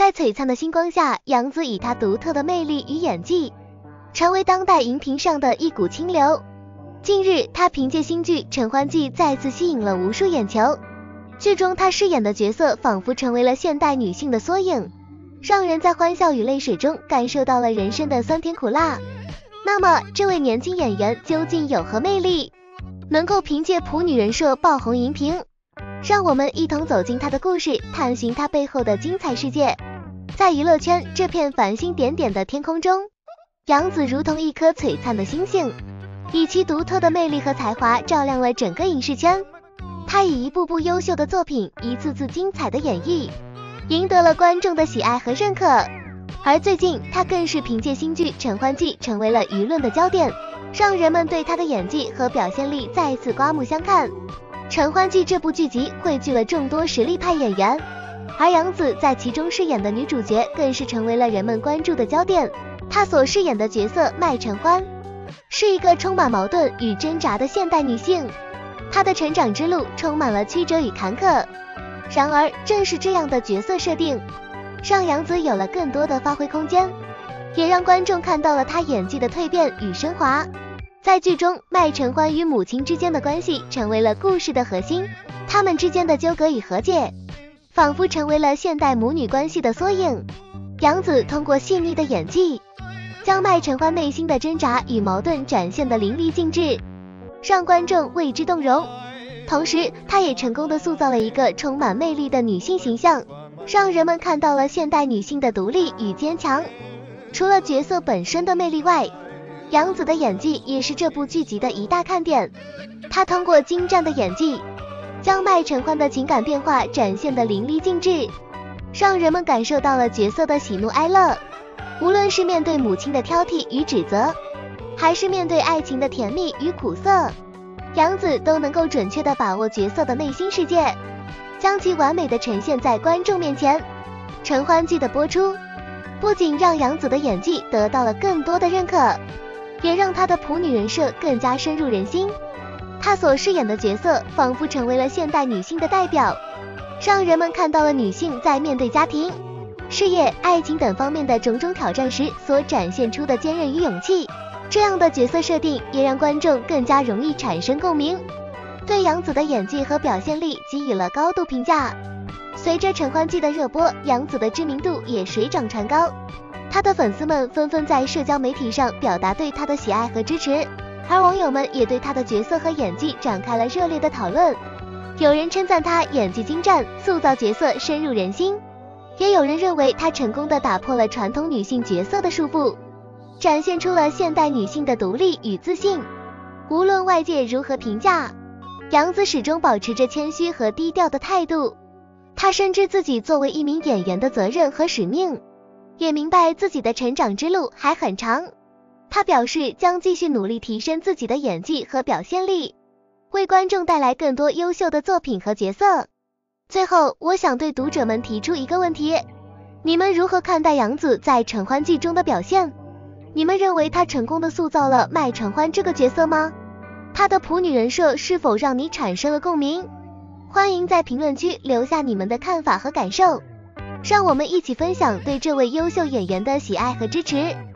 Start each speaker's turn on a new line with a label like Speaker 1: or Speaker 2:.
Speaker 1: 在璀璨的星光下，杨紫以她独特的魅力与演技，成为当代荧屏上的一股清流。近日，她凭借新剧《陈欢记》再次吸引了无数眼球。剧中她饰演的角色仿佛成为了现代女性的缩影，让人在欢笑与泪水中感受到了人生的酸甜苦辣。那么，这位年轻演员究竟有何魅力，能够凭借普女人设爆红荧屏？让我们一同走进她的故事，探寻她背后的精彩世界。在娱乐圈这片繁星点点的天空中，杨紫如同一颗璀璨的星星，以其独特的魅力和才华照亮了整个影视圈。她以一部部优秀的作品，一次次精彩的演绎，赢得了观众的喜爱和认可。而最近，她更是凭借新剧《陈欢记》成为了舆论的焦点，让人们对她的演技和表现力再次刮目相看。《陈欢记》这部剧集汇聚了众多实力派演员，而杨紫在其中饰演的女主角更是成为了人们关注的焦点。她所饰演的角色麦陈欢是一个充满矛盾与挣扎的现代女性，她的成长之路充满了曲折与坎坷。然而，正是这样的角色设定，让杨紫有了更多的发挥空间，也让观众看到了她演技的蜕变与升华。在剧中，麦陈欢与母亲之间的关系成为了故事的核心，他们之间的纠葛与和解，仿佛成为了现代母女关系的缩影。杨紫通过细腻的演技，将麦陈欢内心的挣扎与矛盾展现得淋漓尽致，让观众为之动容。同时，她也成功地塑造了一个充满魅力的女性形象，让人们看到了现代女性的独立与坚强。除了角色本身的魅力外，杨紫的演技也是这部剧集的一大看点。她通过精湛的演技，将麦陈欢的情感变化展现得淋漓尽致，让人们感受到了角色的喜怒哀乐。无论是面对母亲的挑剔与指责，还是面对爱情的甜蜜与苦涩，杨紫都能够准确地把握角色的内心世界，将其完美地呈现在观众面前。《陈欢记》的播出，不仅让杨紫的演技得到了更多的认可，也让她的普女人设更加深入人心。她所饰演的角色仿佛成为了现代女性的代表，让人们看到了女性在面对家庭、事业、爱情等方面的种种挑战时所展现出的坚韧与勇气。这样的角色设定也让观众更加容易产生共鸣，对杨紫的演技和表现力给予了高度评价。随着《陈欢记》的热播，杨紫的知名度也水涨船高，她的粉丝们纷纷在社交媒体上表达对她的喜爱和支持，而网友们也对她的角色和演技展开了热烈的讨论。有人称赞她演技精湛，塑造角色深入人心，也有人认为她成功地打破了传统女性角色的束缚，展现出了现代女性的独立与自信。无论外界如何评价，杨紫始终保持着谦虚和低调的态度。她深知自己作为一名演员的责任和使命，也明白自己的成长之路还很长。她表示将继续努力提升自己的演技和表现力，为观众带来更多优秀的作品和角色。最后，我想对读者们提出一个问题：你们如何看待杨紫在《陈欢记》中的表现？你们认为她成功地塑造了麦陈欢这个角色吗？她的普女人设是否让你产生了共鸣？欢迎在评论区留下你们的看法和感受，让我们一起分享对这位优秀演员的喜爱和支持。